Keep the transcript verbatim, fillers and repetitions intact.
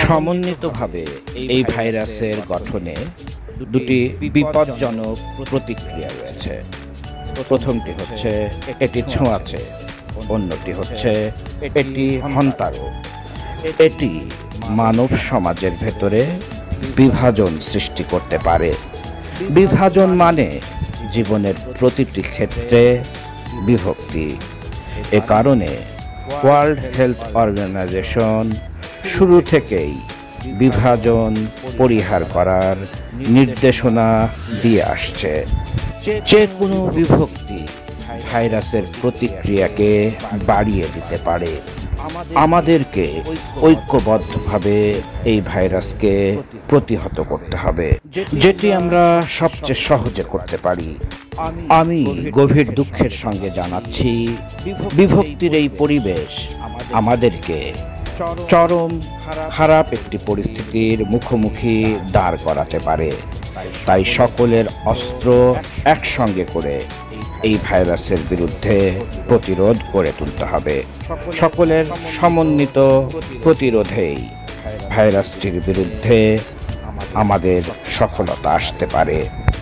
সমন্বিতভাবে এই ভাইরাসের গঠনে দুটি বিপজ্জনক প্রতিক্রিয়া রয়েছে। প্রথমটি হচ্ছে এটি ছোঁয়াচে, অন্যটি হচ্ছে এটি হন্তারক। এটি মানব সমাজের ভেতরে বিভাজন সৃষ্টি করতে পারে। বিভাজন মানে জীবনের প্রতিটি ক্ষেত্রে বিভক্তি। এ কারণে ওয়ার্ল্ড হেলথ অর্গানাইজেশন শুরু থেকেই বিভাজন পরিহার করার নির্দেশনা দিয়ে আসছে। যে কোনো বিভক্তি ভাইরাসের প্রতিক্রিয়াকে বাড়িয়ে দিতে পারে। আমাদেরকে ঐক্যবদ্ধভাবে এই ভাইরাসকে প্রতিহত করতে হবে, যেটি আমরা সবচেয়ে সহজে করতে পারি। আমি গভীর দুঃখের সঙ্গে জানাচ্ছি, বিভক্তির এই পরিবেশ আমাদেরকে চরম খারাপ একটি পরিস্থিতির মুখোমুখি দাঁড় করাতে পারে। তাই সকলের অস্ত্র একসঙ্গে করে এই ভাইরাসের বিরুদ্ধে প্রতিরোধ গড়ে তুলতে হবে। সকলের সমন্বিত প্রতিরোধেই ভাইরাসটির বিরুদ্ধে আমাদের সফলতা আসতে পারে।